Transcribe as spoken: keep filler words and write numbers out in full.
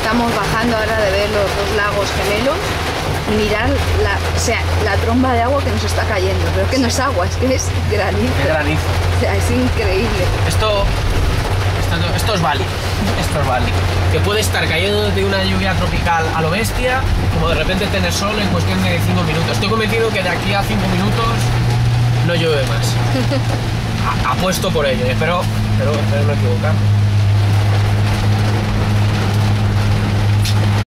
estamos bajando ahora de ver los dos lagos gemelos. Mirar la, o sea, la tromba de agua que nos está cayendo, pero es que no es agua, es que es granizo. Es granizo. O sea, es increíble. Esto, esto, esto es Bali, esto es Bali. Que puede estar cayendo de una lluvia tropical a lo bestia, como de repente tener sol en cuestión de cinco minutos. Estoy convencido que de aquí a cinco minutos no llueve más. A, apuesto por ello, espero, espero, espero no equivocarme.